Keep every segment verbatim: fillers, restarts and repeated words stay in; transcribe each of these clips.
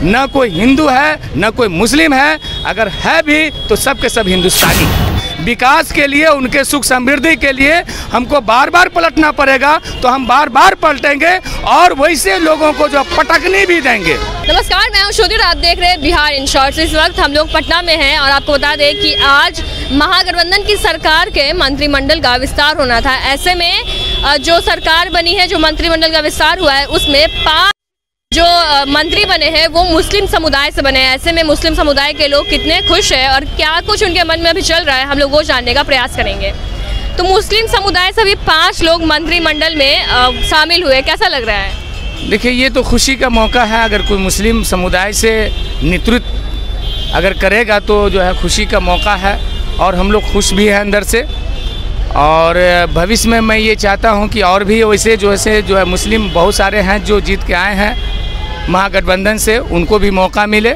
न कोई हिंदू है न कोई मुस्लिम है, अगर है भी तो सब के सब हिंदुस्तानी। विकास के लिए, उनके सुख समृद्धि के लिए हमको बार बार पलटना पड़ेगा, तो हम बार बार पलटेंगे और वैसे लोगों को जो पटकनी भी देंगे। नमस्कार, मैं हूं श्रुति और आप देख रहे हैं बिहार इन शॉर्ट्स। इस वक्त हम लोग पटना में हैं और आपको बता दें कि आज महागठबंधन की सरकार के मंत्रिमंडल का विस्तार होना था। ऐसे में जो सरकार बनी है, जो मंत्रिमंडल का विस्तार हुआ है, उसमें पाँच जो मंत्री बने हैं वो मुस्लिम समुदाय से बने हैं। ऐसे में मुस्लिम समुदाय के लोग कितने खुश हैं और क्या कुछ उनके मन में अभी चल रहा है, हम लोग वो जानने का प्रयास करेंगे। तो मुस्लिम समुदाय से भी पाँच लोग मंत्रिमंडल में शामिल हुए, कैसा लग रहा है? देखिए, ये तो खुशी का मौका है। अगर कोई मुस्लिम समुदाय से नेतृत्व अगर करेगा तो जो है खुशी का मौका है और हम लोग खुश भी हैं अंदर से। और भविष्य में मैं ये चाहता हूँ कि और भी वैसे जो ऐसे जो है मुस्लिम बहुत सारे हैं जो जीत के आए हैं महागठबंधन से, उनको भी मौका मिले।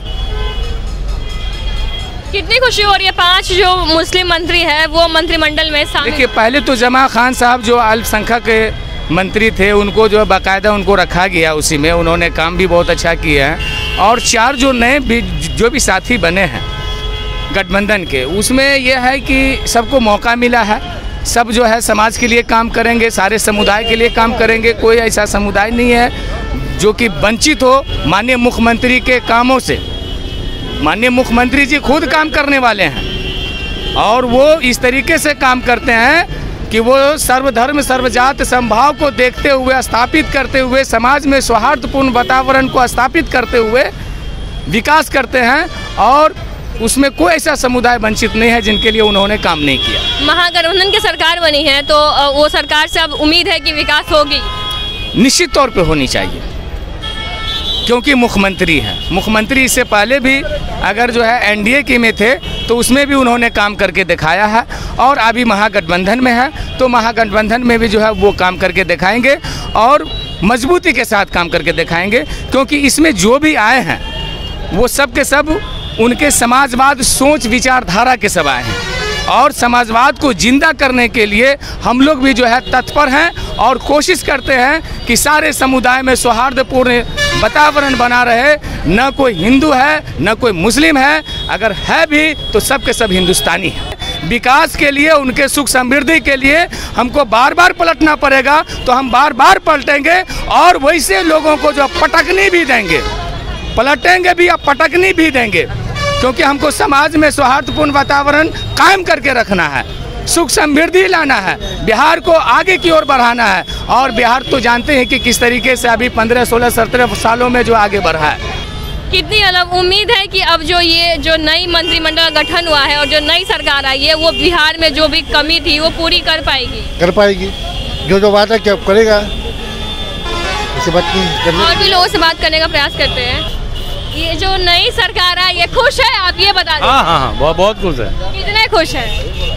कितनी खुशी हो रही है पांच जो मुस्लिम मंत्री हैं वो मंत्रिमंडल में शामिल? देखिए, पहले तो जमा खान साहब जो अल्पसंख्यक के मंत्री थे उनको जो है बाकायदा उनको रखा गया, उसी में उन्होंने काम भी बहुत अच्छा किया है। और चार जो नए भी जो भी साथी बने हैं गठबंधन के, उसमें यह है कि सबको मौका मिला है। सब जो है समाज के लिए काम करेंगे, सारे समुदाय के लिए काम करेंगे। कोई ऐसा समुदाय नहीं है जो कि वंचित हो माननीय मुख्यमंत्री के कामों से। माननीय मुख्यमंत्री जी खुद काम करने वाले हैं और वो इस तरीके से काम करते हैं कि वो सर्वधर्म सर्वजात समभाव को देखते हुए, स्थापित करते हुए, समाज में सौहार्दपूर्ण वातावरण को स्थापित करते हुए विकास करते हैं और उसमें कोई ऐसा समुदाय वंचित नहीं है जिनके लिए उन्होंने काम नहीं किया। महागठबंधन की सरकार बनी है तो वो सरकार से अब उम्मीद है कि विकास होगी? निश्चित तौर पे होनी चाहिए, क्योंकि मुख्यमंत्री हैं। मुख्यमंत्री इससे पहले भी अगर जो है एनडीए के में थे तो उसमें भी उन्होंने काम करके दिखाया है और अभी महागठबंधन में है तो महागठबंधन में भी जो है वो काम करके दिखाएंगे और मजबूती के साथ काम करके दिखाएंगे। क्योंकि इसमें जो भी आए हैं वो सब के सब उनके समाजवाद सोच विचारधारा के सब आए हैं और समाजवाद को जिंदा करने के लिए हम लोग भी जो है तत्पर हैं और कोशिश करते हैं कि सारे समुदाय में सौहार्दपूर्ण वातावरण बना रहे। न कोई हिंदू है न कोई मुस्लिम है, अगर है भी तो सब के सब हिंदुस्तानी है। विकास के लिए, उनके सुख समृद्धि के लिए हमको बार बार पलटना पड़ेगा, तो हम बार बार पलटेंगे और वैसे लोगों को जो पटकनी भी देंगे, पलटेंगे भी और पटकनी भी देंगे। क्योंकि हमको समाज में सौहार्दपूर्ण वातावरण कायम करके रखना है, सुख समृद्धि लाना है, बिहार को आगे की ओर बढ़ाना है। और बिहार तो जानते हैं कि किस तरीके से अभी पंद्रह सोलह सत्रह सालों में जो आगे बढ़ा है। कितनी अलग उम्मीद है कि अब जो ये जो नई मंत्रिमंडल का गठन हुआ है और जो नई सरकार आई है वो बिहार में जो भी कमी थी वो पूरी कर पाएगी? कर पाएगी, जो जो वादा क्या करेगा। इसे बात नहीं, और भी लोगों से बात करने का प्रयास करते हैं। ये जो नई सरकार है ये खुश है, आप ये बता दें। हाँ हाँ हाँ बहुत बहुत खुश है। कितने खुश हैं?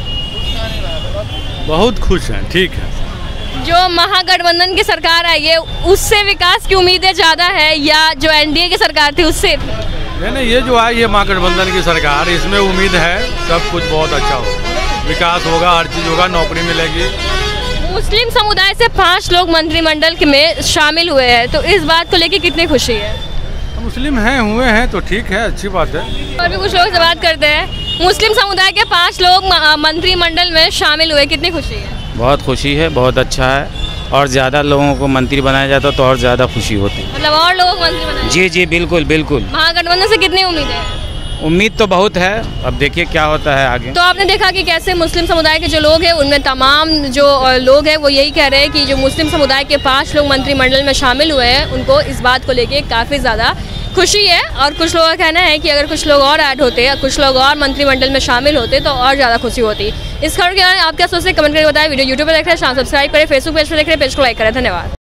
बहुत खुश हैं, ठीक है। जो महागठबंधन की सरकार आई है उससे विकास की उम्मीदें ज़्यादा है या जो एनडीए की सरकार थी उससे? नहीं नहीं, ये जो आई है महागठबंधन की सरकार, इसमें उम्मीद है सब कुछ बहुत अच्छा हो, विकास होगा, हर चीज़ होगा, नौकरी मिलेगी। मुस्लिम समुदाय से पाँच लोग मंत्रिमंडल में शामिल हुए हैं, तो इस बात को लेकर कितनी खुशी है? मुस्लिम हैं, हुए हैं तो ठीक है, अच्छी बात है। और भी कुछ लोग से बात करते हैं। मुस्लिम समुदाय के पांच लोग मंत्रिमंडल में शामिल हुए, कितनी खुशी है? बहुत खुशी है, बहुत अच्छा है और ज़्यादा लोगों को मंत्री बनाया जाता तो और ज़्यादा खुशी होती। मतलब और लोगों को मंत्री बनाया? जी जी बिल्कुल बिल्कुल। महागठबंधन से कितनी उम्मीद है? उम्मीद तो बहुत है, अब देखिए क्या होता है आगे। तो आपने देखा कि कैसे मुस्लिम समुदाय के जो लोग हैं उनमें तमाम जो लोग हैं वो यही कह रहे हैं कि जो मुस्लिम समुदाय के पाँच लोग मंत्रिमंडल में शामिल हुए हैं उनको इस बात को लेके काफ़ी ज़्यादा खुशी है। और कुछ लोगों का कहना है कि अगर कुछ लोग और ऐड होते या कुछ लोग और मंत्रिमंडल में शामिल होते तो और ज़्यादा खुशी होती। इस खबर के बारे में आप क्या सोचते हैं कमेंट करके बताएं। वीडियो यूट्यूब पर देख रहे हैं, चैनल सब्सक्राइब करें, फेसबुक पेज पर देख रहे हैं, पेज को लाइक करें। धन्यवाद।